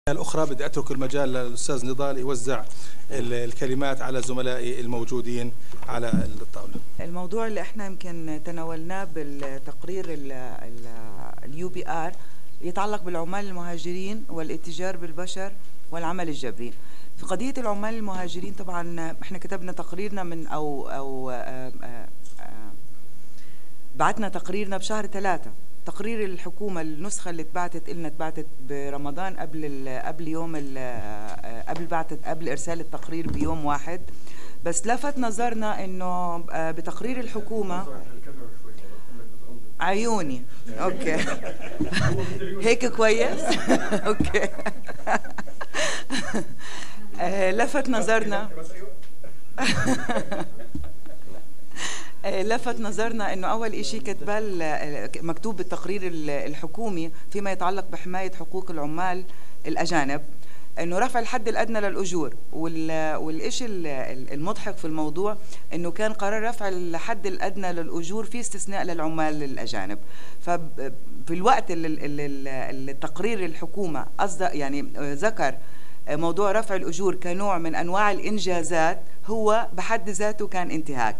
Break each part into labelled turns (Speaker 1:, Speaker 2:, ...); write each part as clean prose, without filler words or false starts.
Speaker 1: الأخرى بدي أترك المجال للأستاذ نضال يوزع الكلمات على زملائي الموجودين على الطاولة.
Speaker 2: الموضوع اللي احنا يمكن تناولناه بالتقرير اليو بي ار يتعلق بالعمال المهاجرين والاتجار بالبشر والعمل الجبري. في قضية العمال المهاجرين طبعا احنا كتبنا تقريرنا من أو بعتنا تقريرنا بشهر 3. تقرير الحكومة النسخة اللي اتبعتت برمضان قبل إرسال التقرير بيوم واحد. بس لفت نظرنا إنه بتقرير الحكومة عيوني أوكي هيك كويس أوكي لفت نظرنا انه اول شيء كتبه مكتوب بالتقرير الحكومي فيما يتعلق بحمايه حقوق العمال الاجانب انه رفع الحد الادنى للاجور، والشيء المضحك في الموضوع انه كان قرار رفع الحد الادنى للاجور في استثناء للعمال الاجانب. ففي الوقت اللي التقرير الحكومه يعني ذكر موضوع رفع الاجور كنوع من انواع الانجازات، هو بحد ذاته كان انتهاك.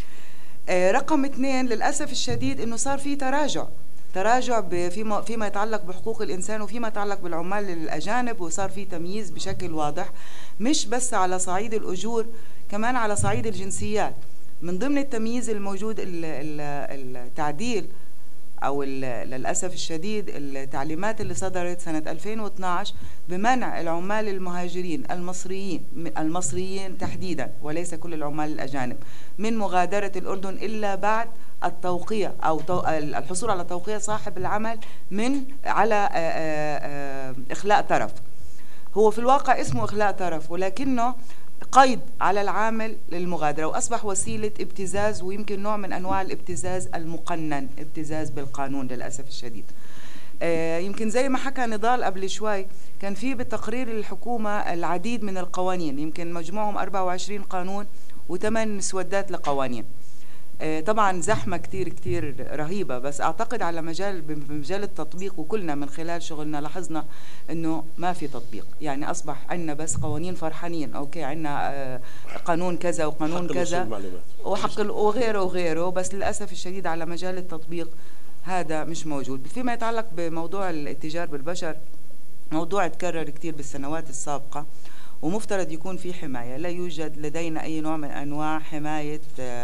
Speaker 2: رقم 2 للأسف الشديد أنه صار في تراجع فيما يتعلق بحقوق الإنسان وفيما يتعلق بالعمال الأجانب، وصار في تمييز بشكل واضح مش بس على صعيد الأجور، كمان على صعيد الجنسيات. من ضمن التمييز الموجود التعديل أو للأسف الشديد التعليمات اللي صدرت سنة 2012 بمنع العمال المهاجرين المصريين تحديدا وليس كل العمال الأجانب من مغادرة الأردن إلا بعد التوقيع أو الحصول على توقيع صاحب العمل على إخلاء طرف. هو في الواقع اسمه إخلاء طرف، ولكنه قيد على العامل للمغادرة، وأصبح وسيلة ابتزاز، ويمكن نوع من أنواع الابتزاز المقنن، ابتزاز بالقانون للأسف الشديد. يمكن زي ما حكى نضال قبل شوي، كان في بتقرير الحكومة العديد من القوانين، يمكن مجموعهم 24 قانون و8 مسودات لقوانين. طبعا زحمة كتير رهيبة، بس أعتقد على بمجال التطبيق، وكلنا من خلال شغلنا لاحظنا أنه ما في تطبيق. يعني أصبح عندنا بس قوانين فرحانين، أوكي عندنا قانون كذا وقانون كذا وحق وغيره، بس للأسف الشديد على مجال التطبيق هذا مش موجود. فيما يتعلق بموضوع الاتجار بالبشر، موضوع تكرر كتير بالسنوات السابقة، ومفترض يكون في حماية. لا يوجد لدينا أي نوع من أنواع حماية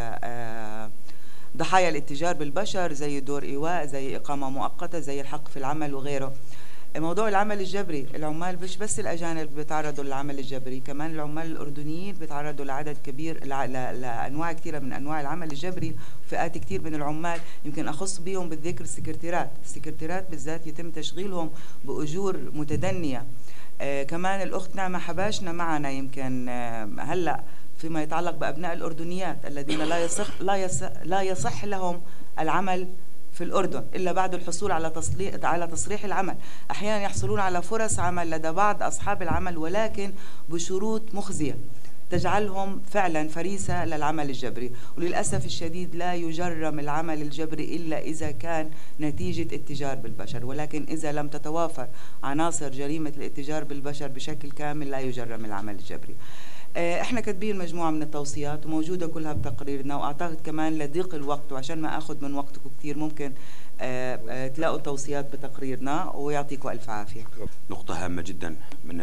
Speaker 2: ضحايا الاتجار بالبشر، زي دور إيواء، زي إقامة مؤقتة، زي الحق في العمل وغيره. موضوع العمل الجبري، العمال مش بس الأجانب بيتعرضوا للعمل الجبري، كمان العمال الأردنيين بيتعرضوا لعدد كبير لأنواع كثيرة من أنواع العمل الجبري. فئات كثير من العمال يمكن أخص بهم بالذكر السكرتيرات بالذات يتم تشغيلهم بأجور متدنية. كمان الأخت نعمة حباشنا معنا يمكن هلأ فيما يتعلق بأبناء الأردنيات الذين لا يصح لهم العمل في الأردن إلا بعد الحصول على تصريح العمل. أحيانا يحصلون على فرص عمل لدى بعض أصحاب العمل، ولكن بشروط مخزية تجعلهم فعلا فريسة للعمل الجبري. وللأسف الشديد لا يجرم العمل الجبري إلا إذا كان نتيجة اتجار بالبشر، ولكن إذا لم تتوافر عناصر جريمة الاتجار بالبشر بشكل كامل لا يجرم العمل الجبري. احنا كاتبين مجموعة من التوصيات وموجودة كلها بتقريرنا، واعتقد كمان لضيق الوقت وعشان ما اخذ من وقتكم كثير ممكن تلاقوا التوصيات بتقريرنا، ويعطيكم الف عافية.
Speaker 3: نقطة هامة جدا من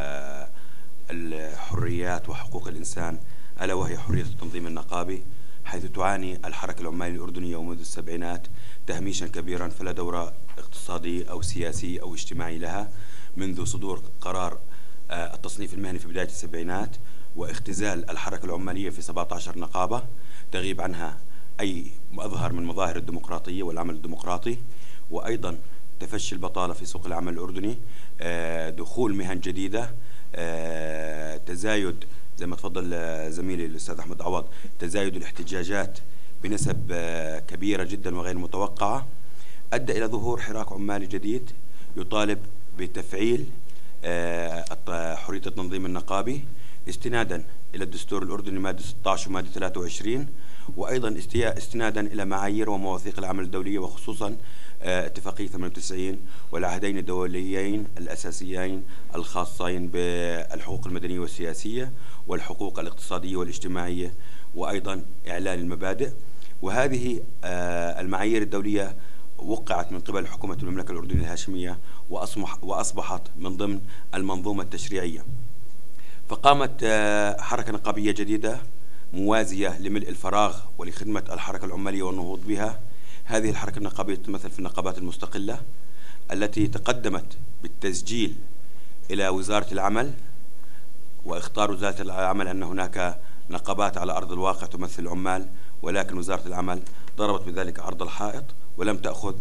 Speaker 3: الحريات وحقوق الإنسان، ألا وهي حرية التنظيم النقابي، حيث تعاني الحركة العمالية الأردنية ومنذ السبعينات تهميشا كبيرا، فلا دور اقتصادي أو سياسي أو اجتماعي لها منذ صدور قرار التصنيف المهني في بداية السبعينات، واختزال الحركة العمالية في 17 نقابة تغيب عنها أي مظهر من مظاهر الديمقراطية والعمل الديمقراطي، وأيضا تفشي البطالة في سوق العمل الأردني، دخول مهن جديدة، تزايد زي ما تفضل زميلي الأستاذ أحمد عوض، تزايد الاحتجاجات بنسب كبيرة جدا وغير متوقعة، أدى إلى ظهور حراك عمالي جديد يطالب بتفعيل حرية التنظيم النقابي استنادا إلى الدستور الأردني مادة 16 ومادة 23، وأيضا استنادا إلى معايير ومواثيق العمل الدولية، وخصوصا اتفاقية 98 والعهدين الدوليين الأساسيين الخاصين بالحقوق المدنية والسياسية والحقوق الاقتصادية والاجتماعية، وأيضا إعلان المبادئ. وهذه المعايير الدولية وقعت من قبل حكومة المملكة الأردنية الهاشمية وأصبحت من ضمن المنظومة التشريعية. فقامت حركة نقابية جديدة موازية لملء الفراغ ولخدمة الحركة العمالية والنهوض بها. هذه الحركة النقابية تتمثل في النقابات المستقلة التي تقدمت بالتسجيل إلى وزارة العمل، واختار وزارة العمل أن هناك نقابات على أرض الواقع تمثل العمال، ولكن وزارة العمل ضربت بذلك عرض الحائط ولم تأخذ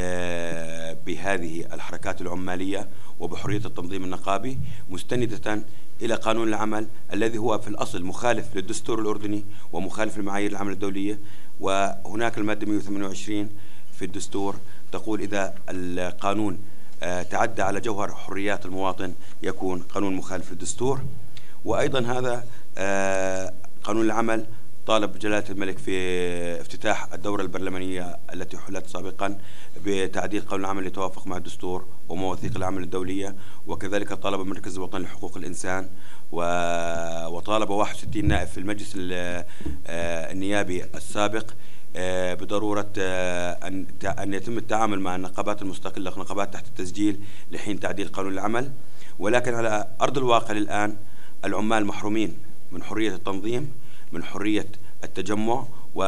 Speaker 3: بهذه الحركات العمالية وبحرية التنظيم النقابي، مستندة إلى قانون العمل الذي هو في الأصل مخالف للدستور الأردني ومخالف لمعايير العمل الدولية. وهناك المادة 128 في الدستور تقول إذا القانون تعدى على جوهر حريات المواطن يكون قانون مخالف للدستور. وأيضا هذا قانون العمل طالب جلالة الملك في افتتاح الدورة البرلمانية التي حلت سابقا بتعديل قانون العمل ليتوافق مع الدستور ومواثيق العمل الدولية، وكذلك طالب المركز الوطني لحقوق الإنسان وطالب 61 نائب في المجلس النيابي السابق بضرورة أن يتم التعامل مع النقابات المستقلة نقابات تحت التسجيل لحين تعديل قانون العمل. ولكن على أرض الواقع الآن العمال محرومين من حرية التنظيم، من حرية التجمع،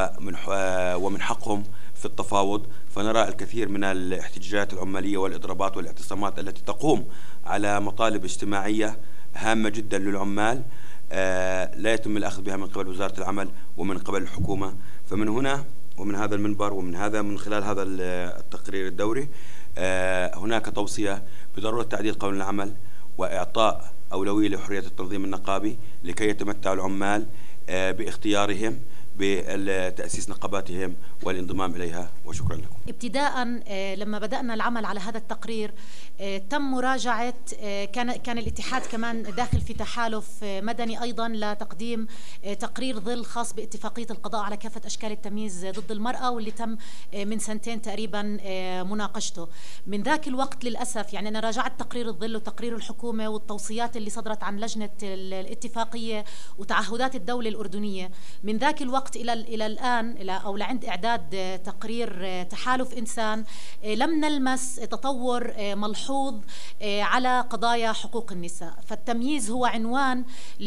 Speaker 3: ومن حقهم في التفاوض. فنرى الكثير من الاحتجاجات العمالية والإضرابات والاعتصامات التي تقوم على مطالب اجتماعية هامة جدا للعمال لا يتم الأخذ بها من قبل وزارة العمل ومن قبل الحكومة. فمن هنا ومن هذا المنبر من خلال هذا التقرير الدوري هناك توصية بضرورة تعديل قانون العمل وإعطاء أولوية لحرية التنظيم النقابي لكي يتمتع العمال باختيارهم بتأسيس نقاباتهم والانضمام إليها. وشكرا لكم.
Speaker 4: ابتداء لما بدأنا العمل على هذا التقرير تم مراجعة، كان الاتحاد كمان داخل في تحالف مدني أيضا لتقديم تقرير ظل خاص باتفاقية القضاء على كافة أشكال التمييز ضد المرأة، واللي تم من سنتين تقريبا مناقشته. من ذاك الوقت للأسف يعني أنا راجعت تقرير الظل وتقرير الحكومة والتوصيات اللي صدرت عن لجنة الاتفاقية وتعهدات الدولة الأردنية. من ذاك الوقت إلى الآن أو لعند إعداد تقرير تحالف إنسان لم نلمس تطور ملحوظ على قضايا حقوق النساء. فالتمييز هو عنوان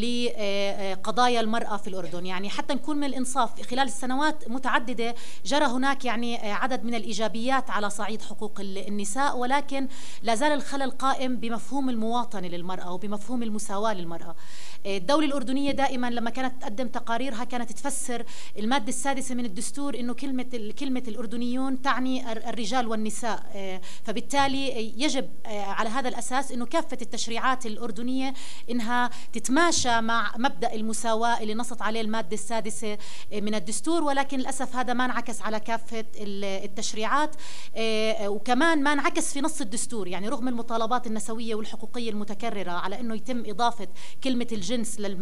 Speaker 4: لقضايا المرأة في الأردن. يعني حتى نكون من الإنصاف خلال السنوات متعددة جرى هناك يعني عدد من الإيجابيات على صعيد حقوق النساء، ولكن لا زال الخلل قائم بمفهوم المواطنة للمرأة وبمفهوم المساواة للمرأة. الدولة الأردنية دائما لما كانت تقدم تقاريرها كانت تفسر المادة السادسة من الدستور إنه كلمة الأردنيون تعني الرجال والنساء، فبالتالي يجب على هذا الأساس إنه كافة التشريعات الأردنية إنها تتماشى مع مبدأ المساواة اللي نصت عليه المادة السادسة من الدستور. ولكن للأسف هذا ما انعكس على كافة التشريعات، وكمان ما انعكس في نص الدستور. يعني رغم المطالبات النسوية والحقوقية المتكررة على إنه يتم إضافة كلمة الجنس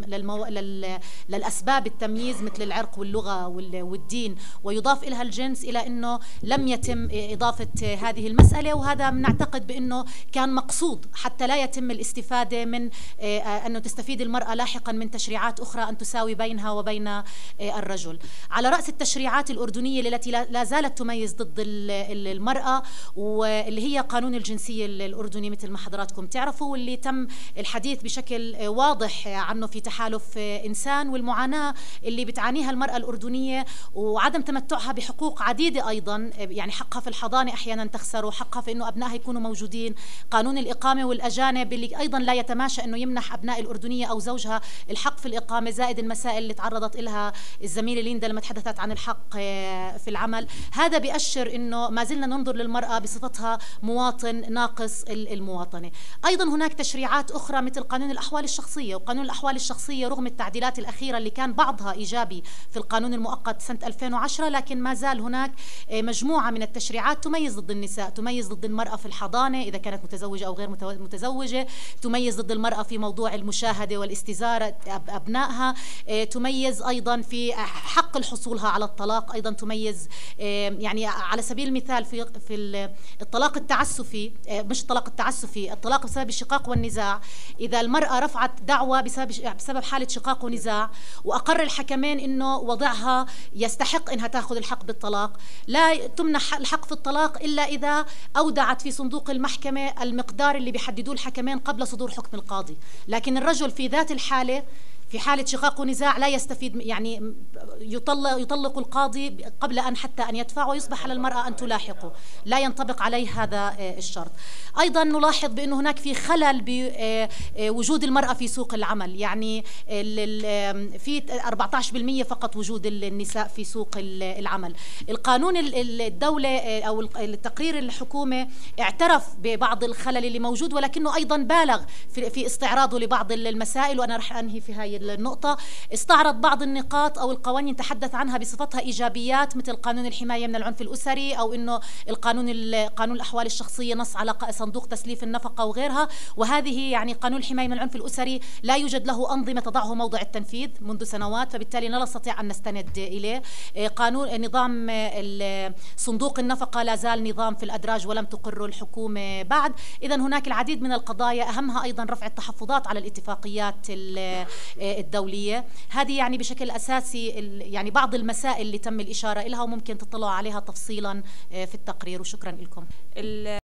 Speaker 4: للأسباب التمييز مثل العرق واللغة والدين ويضاف إلها الجنس، إلى أنه لم يتم إضافة هذه المسألة. وهذا نعتقد بأنه كان مقصود حتى لا يتم الاستفادة من أنه تستفيد المرأة لاحقا من تشريعات أخرى أن تساوي بينها وبين الرجل. على رأس التشريعات الأردنية التي لا زالت تميز ضد المرأة واللي هي قانون الجنسية الأردني مثل ما حضراتكم تعرفوا، واللي تم الحديث بشكل واضح عنه في تحالف إنسان، والمعاناة اللي بتعانيها المرأة الأردنية وعدم تمتعها بحقوق عديدة أيضا. يعني حقها في الحضانة أحيانا تخسر، وحقها في أنه أبنائها يكونوا موجودين، قانون الإقامة والأجانب اللي أيضا لا يتماشى أنه يمنح أبناء الأردنية أو زوجها الحق في الإقامة، زائد المسائل اللي تعرضت لها الزميلة ليندا لما تحدثت عن الحق في العمل. هذا بيأشر أنه ما زلنا ننظر للمرأة بصفتها مواطن ناقص المواطنة. أيضا هناك تشريعات أخرى مثل قانون الأحوال الشخصية. وقانون الأحوال الشخصية رغم التعديلات الأخيرة اللي كان بعضها إيجابي في القانون المؤقت سنة 2010، لكن ما زال هناك مجموعة من التشريعات تميز ضد النساء، تميز ضد المرأة في الحضانة إذا كانت متزوجة أو غير متزوجة، تميز ضد المرأة في موضوع المشاهدة والاستزارة أبنائها، تميز أيضا في حق الحصولها على الطلاق، أيضا تميز يعني على سبيل المثال في الطلاق التعسفي، مش الطلاق التعسفي، الطلاق بسبب الشقاق والنزاع. إذا المرأة رفعت دعوى بسبب حالة شقاق ونزاع وأقر الحكمين إنه وضعها يستحق إنها تأخذ الحق بالطلاق، لا تمنح الحق في الطلاق إلا إذا أودعت في صندوق المحكمة المقدار اللي بيحددوه الحكمين قبل صدور حكم القاضي. لكن الرجل في ذات الحالة، في حالة شقاق ونزاع، لا يستفيد، يعني يطلق القاضي قبل أن حتى أن يدفع، ويصبح على المرأة أن تلاحقه، لا ينطبق عليه هذا الشرط. أيضا نلاحظ بأنه هناك في خلل بوجود المرأة في سوق العمل، يعني في 14% فقط وجود النساء في سوق العمل. القانون الدولة أو التقرير الحكومة اعترف ببعض الخلل اللي موجود، ولكنه أيضا بالغ في استعراضه لبعض المسائل، وأنا رح أنهي في هاي النقطة. استعرض بعض النقاط أو القوانين تحدث عنها بصفتها إيجابيات، مثل قانون الحماية من العنف الأسري، أو إنه قانون الأحوال الشخصية نص على صندوق تسليف النفقة وغيرها. وهذه يعني قانون الحماية من العنف الأسري لا يوجد له أنظمة تضعه موضع التنفيذ منذ سنوات، فبالتالي لا نستطيع أن نستند إليه. قانون نظام صندوق النفقة لا زال نظام في الأدراج ولم تقره الحكومة بعد. إذن هناك العديد من القضايا، أهمها أيضا رفع التحفظات على الاتفاقيات الدولية. هذه يعني بشكل أساسي يعني بعض المسائل اللي تم الإشارة إليها، وممكن تطلعوا عليها تفصيلا في التقرير. وشكرا لكم.